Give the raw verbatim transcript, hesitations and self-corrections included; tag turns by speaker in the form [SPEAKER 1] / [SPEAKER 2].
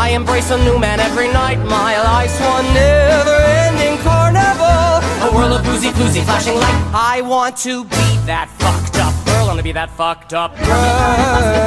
[SPEAKER 1] I embrace a new man every night. My life's one never-ending carnival, a whirl of boozy floozy flashing light. I want to be that fucked up girl, I want to be that fucked up girl.